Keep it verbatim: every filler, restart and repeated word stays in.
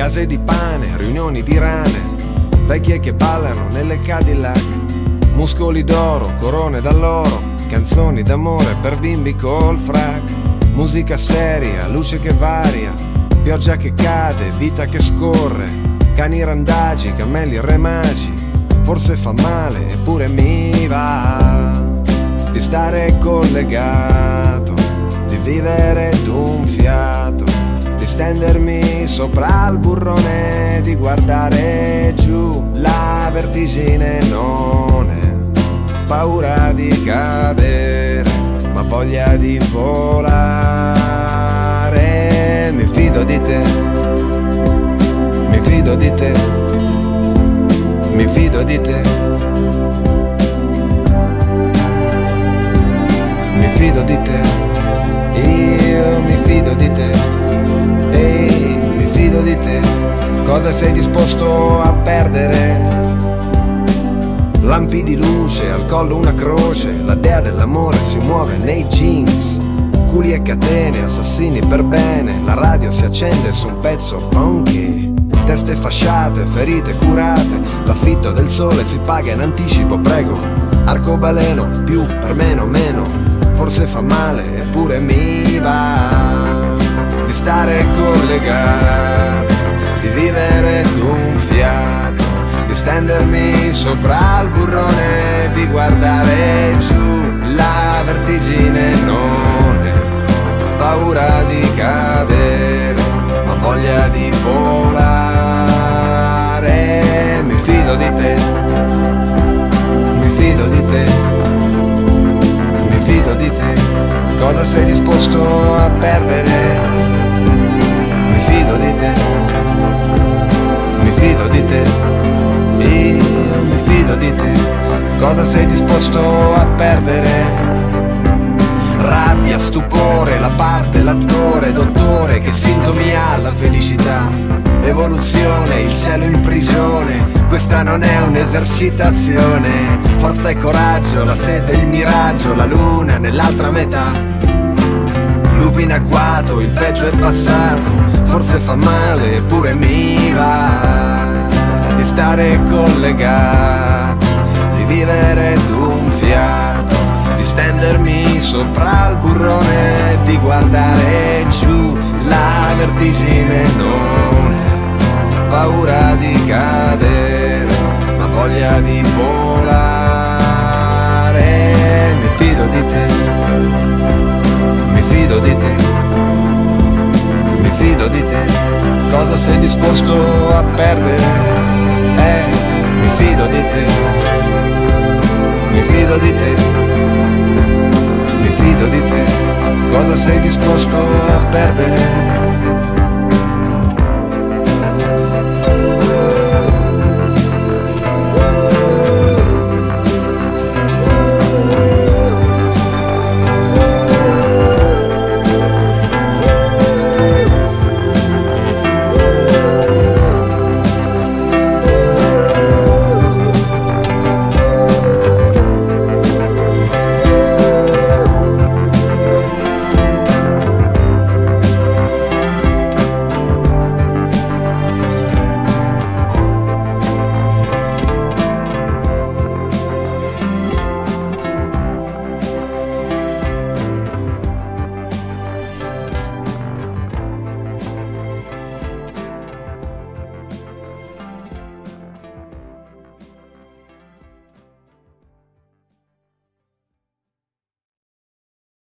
case di pane, riunioni di rane, vecchie che ballano nelle Cadillac, muscoli d'oro, corone d'alloro, canzoni d'amore per bimbi col frac, musica seria, luce che varia, pioggia che cade, vita che scorre, cani randagi, cammelli e re magi. Forse fa male eppure mi va di stare collegato, di vivere d'un fiato, di stendermi sopra il burrone, di guardare giù. La vertigine non è paura di cadere, ma voglia di volare. Mi fido di te, mi fido di te, mi fido di te, mi fido di te, io mi fido di te, ehi, mi fido di te. Cosa sei disposto a perdere? Lampi di luce, al collo una croce, la dea dell'amore si muove nei jeans, culi e catene, assassini per bene, la radio si accende su un pezzo funky, teste fasciate, ferite curate, l'affitto del sole si paga in anticipo, prego, arcobaleno, più per meno meno, forse fa male eppure mi va di stare collegato, di vivere d'un fiato, di stendermi sopra il burrone, di guardare giù. La vertigine non è paura di cadere, ma voglia di volare. Mi fido di te, mi fido di te, mi fido di te. Cosa sei disposto a perdere? Mi fido di te, mi fido di te, io mi fido di te. Cosa sei disposto a perdere? Rabbia, stupore, la parte, l'attore, dottore, che sintomi ha la felicità? Evoluzione, il cielo in prigione, questa non è un'esercitazione. Forza e coraggio, la sete, il miraggio, la luna nell'altra metà. Lupi in agguato, il peggio è passato, forse fa male eppure mi va di stare collegato, di vivere d'un fiato, di stendermi sopra il burrone, di guardare giù. La vertigine non è paura di cadere, ma voglia di volare. Mi fido di te, mi fido di te, mi fido di te. Cosa sei disposto a perdere? Eh, mi fido di te, mi fido di te, mi fido di te. Cosa sei disposto a perdere?